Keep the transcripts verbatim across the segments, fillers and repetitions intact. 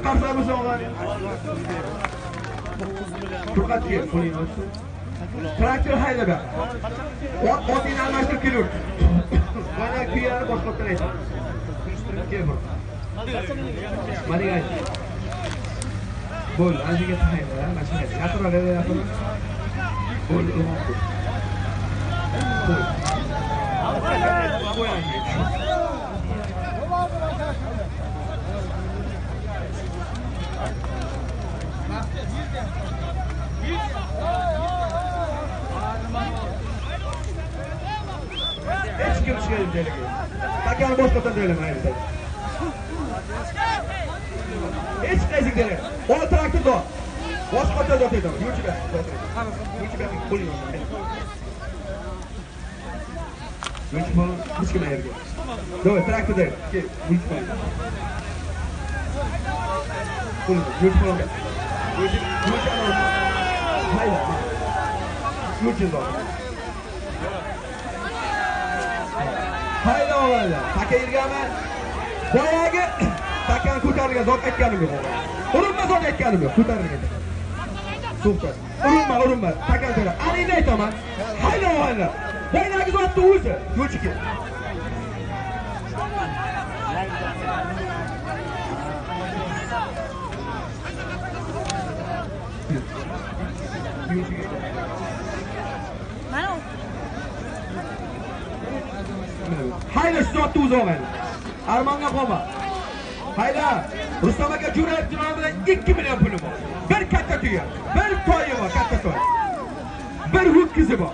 qarsa bo'lsa og'ay. Furqat kel, qo'ling olsin. Traktor hayda ber. Ot otingni almashtirib kelur. Mana kuyani boshqatdan aytdim. Kel bur. Mana gay. Bo'l, anjiga hayda, mashina. Yaqinroq, yaqinroq. Bo'l, o'moq. Bo'l. Qo'y anjiga. Hiç kim çıkayım deli gibi. Takanı boş kotan değilim hayır deli. Hiç nezik deli. Onu traktör da. Boş kotan da dedim. Yürücü ben. Yürücü ben. Kuluyum. Yürücü falan hiç kime yer gibi. Doğru traktör değil. Yürücü falan. Kuluyum. Yürücü falan. Yürücü. Yürücü falan. Hayır. Yürücü falan. Hayda olaylar. Taka irgaman. Boyagi takani ko'tarilgan zot aytganim yo'q. Urinma zot aytganim yo'q. Ko'tarilgan. To'xta. Urinma, urinma. Takani ko'tar. Aningni aytaman. Hayda olaylar. Boyagi zotni o'zi. Yo'lchi kel. Mana Hayda şu zotni o'zi og'ayni. Armonga qolma. Hayda. Rustam aka Jo'rayev nomidan ikki million puli bor. Bir katta tuya, bir toyi bor, katta toy. Bir ho'kizi bor.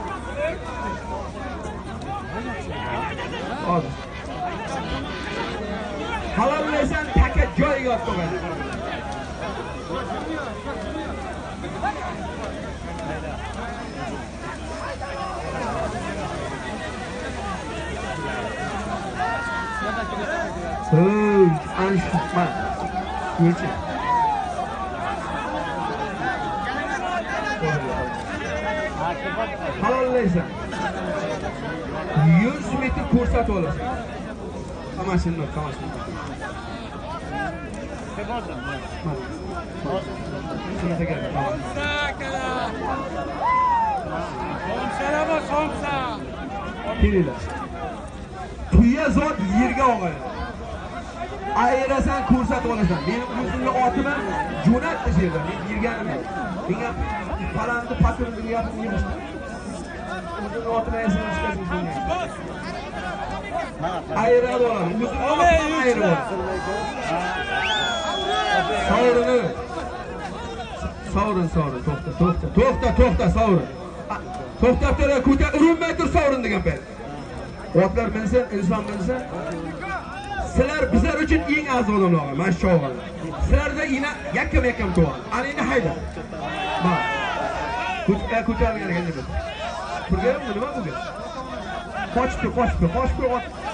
Hozir. Halollaysan taka joyiga olib qo'yadi. Oh, anşma. Yürüyün. Halollaysan. yüz metre ko'rsatib olasan. Qamashinni, qamashinni. Shunga keldi. Somsa, somsa. Kelinglar. Tuya zot yerga og'ay. Ayirasan ko'rsatib olasan. Mening o'zimni otimni jo'natdi yerdan. Men yirganim yo'q. Menga palamni pasini deyapti yemish. O'zimni otimni ayirsan chiqasan. Ayirib olaman. O'zimni otimni ayirib olaman. Sovrini. Sovrin, sovrin. To'xta, to'xta. To'xta, to'xta, sovrin. To'xtab tur, ko'tar, urinmay tur sovrin degan payt. Otlar bilsin, inson bilsin. Sizlar bizlar uchun eng aziz odamlar. Mana shu o'g'illar. Sizlarda ina yakkam-yakkam to'g'ri. Aningni hayda. Mana. Ko'targan ekan. Turganmi nima bo'lgan? Qochdi, qochdi, qochdi.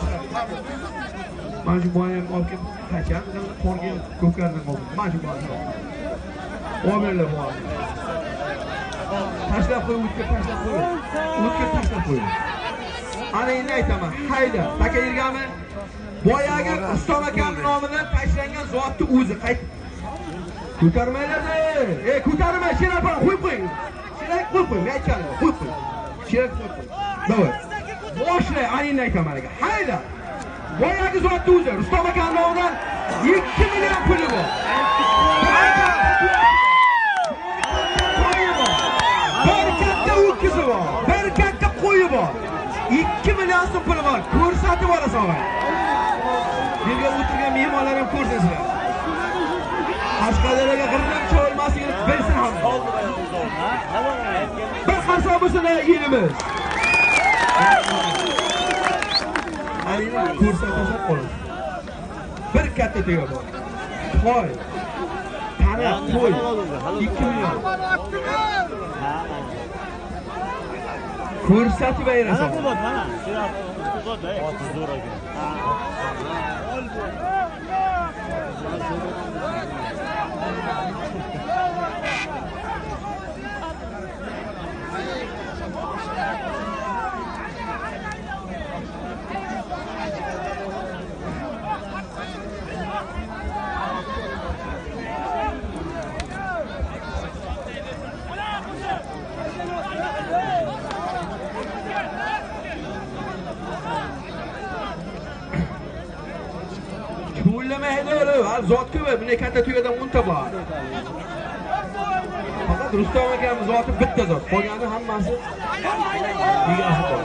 Mana shu boyam olib kelib qachon qorga ko'kardan oldi. Mana shu boyam. O'g'illar bor. Tashlab qo'y, o'tga tashlab qo'y. O'tga tashlab qo'y. Aningni aytaman, hayda. Taka yirgami? Boyagi Rustam akaning nomidan tashlangan zotni o'zi qayt. Ko'tarmaylar-da. Ey, ko'tarma, sherapani qo'yib qo'ying. Sherak qo'yib qo'ying, men aytganim, qo'yib qo'ying. Sherak qo'yib qo'ying. Davay. Boshlay, aningni aytaman aka. Hayda. Boyagi zotni o'zi Rustam akaning nomidan ikki million puli bor. Bir katta o'kizi bor. Bir katta qo'yi bor. ikki million so'm puli bor. Ko'rsatib olasan og'ay. Yerga o'tirgan mehmonlar ham ko'rsangizlar. Qashqadaryoga qirqdan cho'lmasligini bilsin ham. Bir qarsa bo'lsin elimiz. Anini ko'rsatasan qo'ying. Bir katta tega bor. Qo'y. Tana qo'y. ikki million. Ko'rsatib ayrasan. Mana bu mana. Shu oti zo'r ekan. haydaverib, hali zot ko'p, bunday katta tuyadan o'nta bor. Faqat Rustam akamiz zoti bitta zot, qolgani hammasi egasi bor.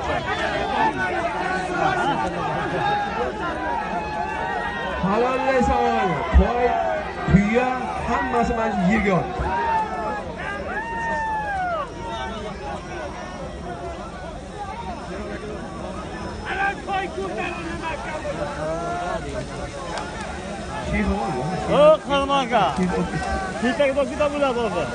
Halollaysan, toy, tuya hammasi mana shu yerga oldi. O qalmaga. Ketak bokida bo'ladi o'zi.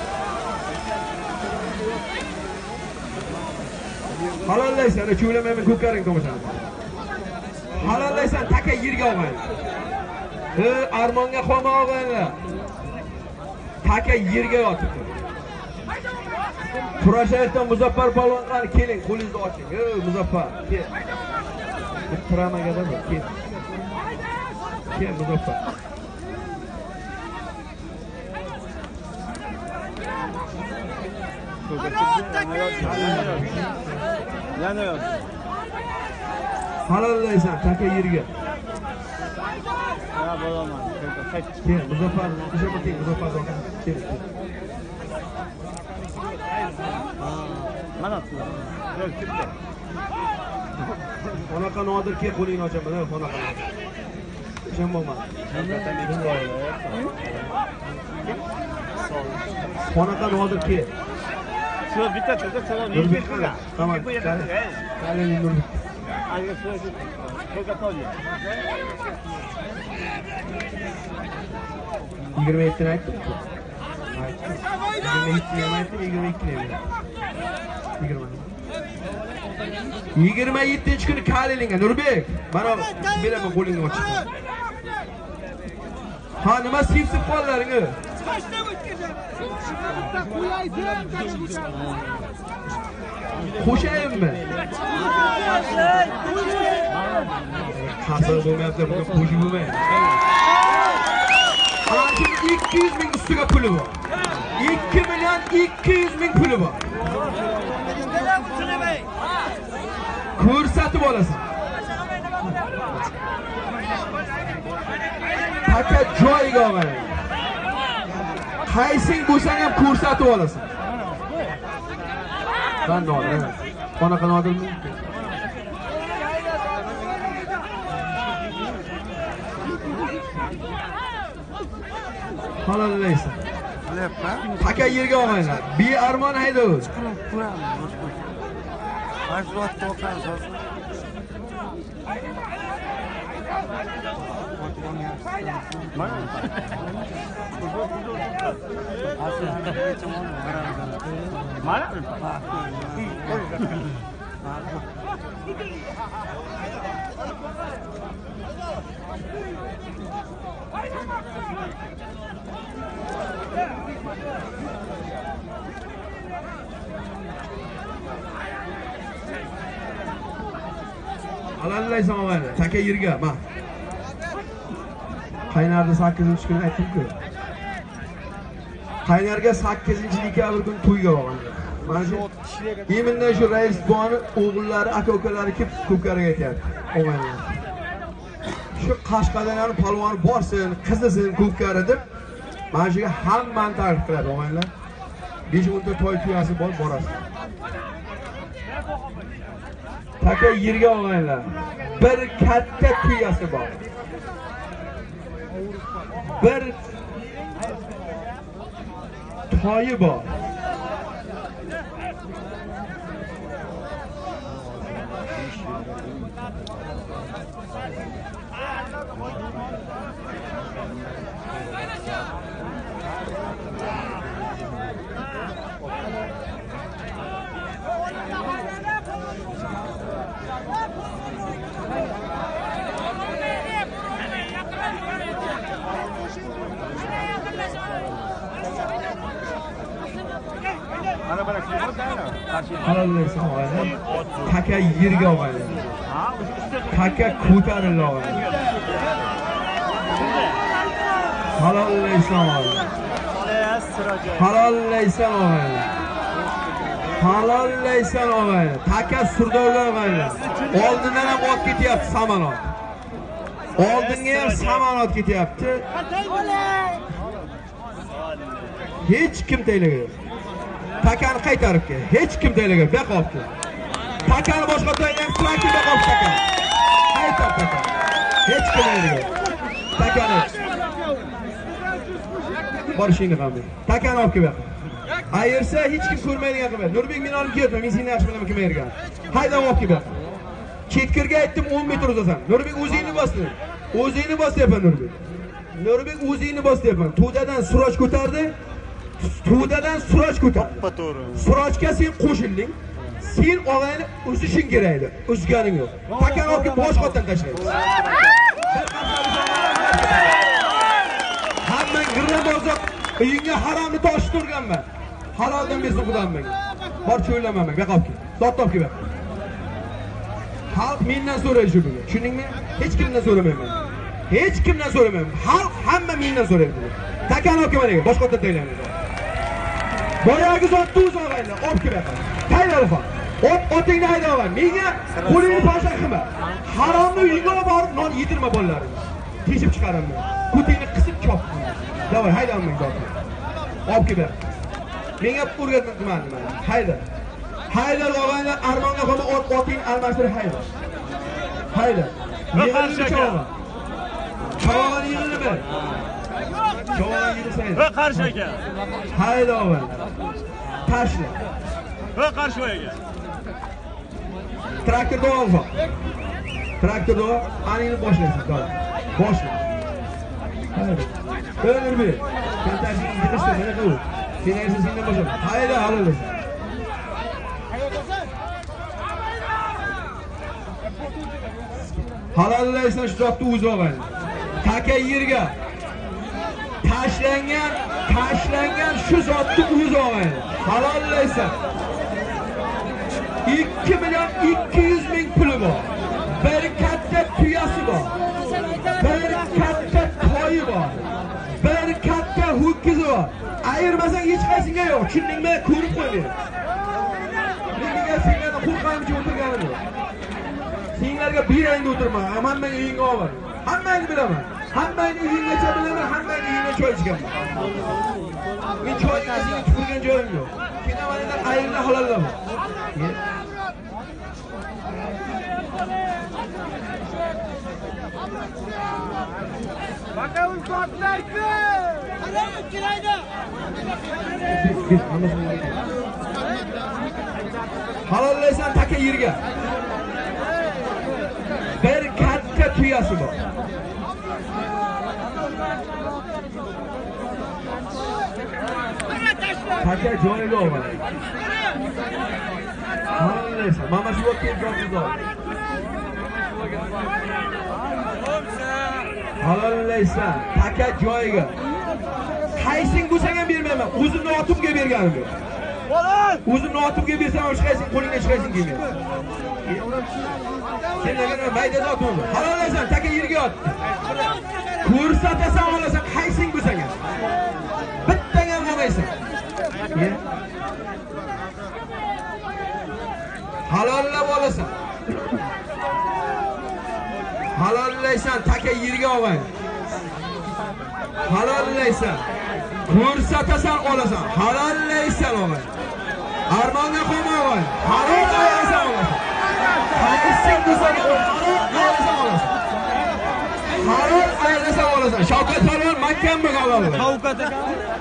Halollaysan, cho'lamayman ko'karing to'g'risini. Halollaysan, taka yerga olgan. He, armonga qolma olganlar. Taka yerga yotibdi. Turashayotgan Muzaffar polvon qani keling, qo'lingizni oching. He, Muzaffar, kel. Turamaga da kel. Kel Muzaffar. Yana yo'q. Halollaysan, taka yerga. Ha, bo'laman. Kel, Muzaffar, ishga kel, Muzaffar zoqa. Kel. Mana shu. Yo'q, ketdi. Onaqa Nodir kel, qo'lingni ochaman, onaqa. Ishim bo'lmadi. Onaqa Nodir kel. Shu bitta cho'da salon yetdi. Tamam. Qalin nur. Ayga shu cho'da to'li. yigirma yetti aytdim. Aytdim. yigirma yetti aytdim, yigirma ikki deyman. yigirma. yigirma yettinchi kuni Kalilinga Nurbek, mana beraman qo'lingni ochib. Ha, nima sip-sip qo'llaringni? Qo'shayimmi? Hasar bo'lmayapti, bugun qo'shib bo'lmaydi. Ana shu ikki yuz ming ustiga puli bor. ikki million ikki yuz ming puli bor. Ko'rsatib olasan. Taka joyiga olgan. Qaysing bo'lsang ham ko'rsatib olasan. Ben Nodir emas. Qanaqa Nodirmi? Halollaysan. Taka yerga olmaylar. Bi armon haydov. Majruat to'qson so'z. Mana. Mana. Halollaysan og'ayni. Taka yerga, ma. Qaynarda sakkizinchi kuni aytdim-ku. Qaynarga sakkizinchi dekabr kuni to'yga borganlar. Mana shu yeminda shu rais boni o'g'illari, aka-ukalari kelib ko'kariga aytayapti. Og'ayni. Shu Qashqadaryoning polvoni borsin, qizisin ko'kari deb mana shuga hammani taklif qiladi og'aynilar. besh o'n ta to'y tuyasi bor, borasiz. Taka yerga og'aynilar. Bir katta tuyasi bor. Bir toyi bor. Halollaysan og'ayni. Taka yerga og'ayni. Taka ko'tarildi og'ayni. Halollaysan og'ayni. Halollaysan og'ayni. Halollaysan og'ayni. Taka surdovlar og'ayni. Oldindan ham olib ketyapti samolyot. Oldinga ham samonot ketyapti. Hech kim taylaga yo'q. Takani qaytarib kel. Hech kim taylaga yo'q. Baqolibdi. Takani boshqa to'yga ham traktor baqolib takan. Qaytar takan. Hech kim taylaga yo'q. Takani. Borishingni qildi. Takani olib kel. Ayirsa hech kim ko'rmaydigan qilib. Nurbek men olib keldim. Men seni yaxshi bilaman kim ayirgan. Haydab olib kel. Chetkirga aytdim o'n metr uzasan. Nurbek o'zingni bosdi. O'zingni bosyapman Nurbek. Nurbek o'zingni bosyapman. To'dadan suroj ko'tardi. To'dadan suroj ko'tardi. To'g'ri. Surojga sen qo'shilding. Sen og'ayni uzishing kerak edi. Uzganing yo'q. Takan olib boshqatdan tashlaydi. Hamma girran bozib uyingga haromni toshib turganman. Haloldan bersin Xudoim menga. Bor cho'ylamaman. Baqib kel. Zot topib kel. Xalq mendan so'raydi shu bugun. Tushundingmi? Hech kimdan so'ramayman. Hech kimdan so'ramayman. Xalq hamma mendan so'raydi. Takan olib kelmaydi. Boshqa yerda taylaymiz. Boyagi zotni o'zi og'aylar, olib kelaman. Tayyorlan. Ot otingni haydaman. Menga qo'lingni pasha qilma. Haromni uyingga olib borib non yedirma bolalaring. Teshib chiqaraman. Ko'tingni qisib chop. Davay, haydaman zotni. Olib kelaman. Menga o'rgatmayman nima. Hayda. Hayda og'aylar, armonga qolma ot otingni almashtirib hayda. Hayda. Yig'ilib chiqaman. Chavog'ini yig'ilib ber. Chavog'ini yig'ilsaydi. Va qarshi aka. Hayda og'aylar. Tashla. Va qarshi aka. Traktorda olma. Traktorda anini boshlaysiz, to'g'ri. Boshla. Hayda. O'ynir bir. Sen tashingni yig'ishda mana qil. Sen esa sendan boshla. Hayda, halol. Halollaysan shu zotni o'zi og'aylar. Taka yerga tashlangan, tashlangan shu zotni o'zi og'aylar. Halollaysan. ikki million ikki yuz ming puli bor. Bir katta tuyasi bor. Bir katta toyi bor. Bir katta ho'kizi bor. Ayirmasang hech qaysinga yo'q. Tushundingmi? Ko'rib qo'y. Menga senlarga qo'rqamchi o'tirganim yo'q. Senlarga birayni o'tirma. Hammaning uyingga olma. Hammani bilaman. Hammaning uyingacha bilaman, hammaning uyinga choy ichaman. Men choyga seni tupurgan joyim yo'q. Kenamanlar ayirni halollama. Bakalım korkmaydı. Hadi kirayda. Halollaysan taka yerga. Bir katta tuyasi bor. Taka joyiga olma. Halollaysan. Mana shu vaqtda joyingizda. Halollaysan. Taka joyiga. Qaysing bo'lsang ham bermayman. O'zimni otimga berganim yo'q. O'zimni otimga bersam ham chiqaysin, qo'lingga chiqaysin deyman. Sen nega mayda zotim? Halollaysan, taka yerga ot. Ko'rsatasan olasan, qaysing bo'lsang ham. Bittaga ham olmaysan. Halollab olasan. Halollaysan, taka yerga olmay. Halollaysan. Ko'rsatasan olasan. Halollaysan olmay. Armonga qo'ymayman. Halollaysan olasan. Qaysing bo'lsang ham halollaysan olasan. Halol aylasan olasan. Shavkat Polvon Makkamga halol. Shavkat aka.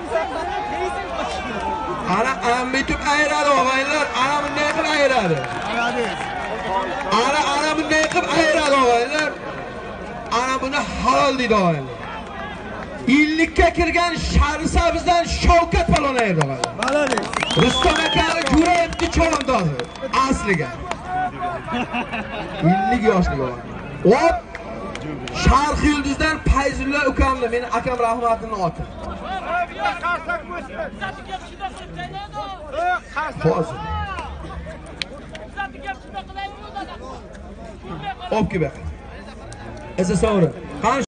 Ana amitib ayradi og'aylar. Ana bunday qilib ayradi. Ana ana bunday qilib ayradi og'aylar. Ana buni halol deydi og'aylar. ellikka kirgan Sharisabizdan Shavkat Polvon ayirdi og'aylar. Balali. Rustam akani ko'rayapti cho'lindozi. Asliga. ellik yoshlik og'aylar. Hop. Sharq yulduzdan Fayzulla ukamni, meni akam rahmatini oti. Hozir. Olib kel. Esa sovrin.